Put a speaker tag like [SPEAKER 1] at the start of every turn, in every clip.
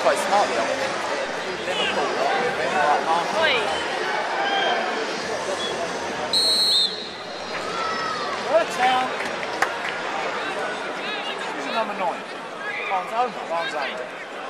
[SPEAKER 1] quite smart, the old Liverpool lot.
[SPEAKER 2] Oi.
[SPEAKER 1] Town. Who's number 9? Barnes Homer. Barnes Homer.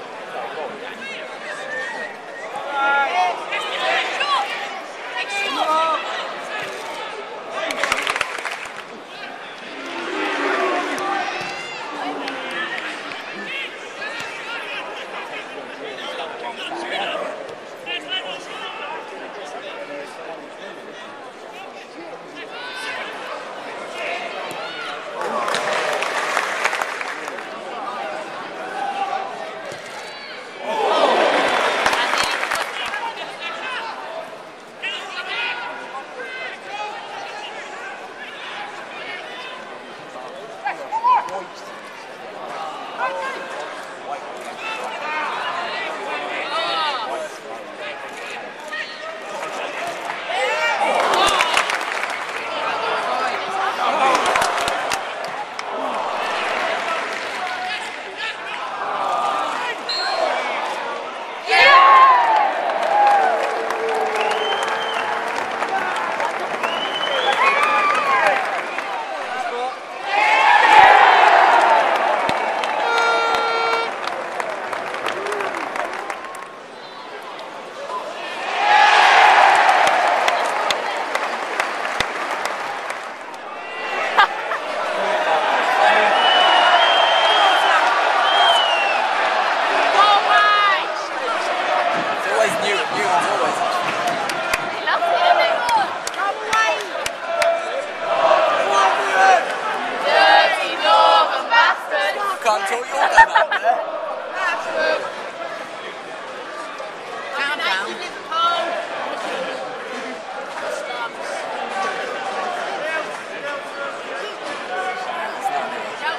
[SPEAKER 1] Can't talk your dad out there.
[SPEAKER 2] Calm down.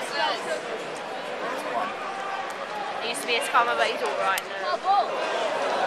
[SPEAKER 2] He used to be a scammer, but he's alright now.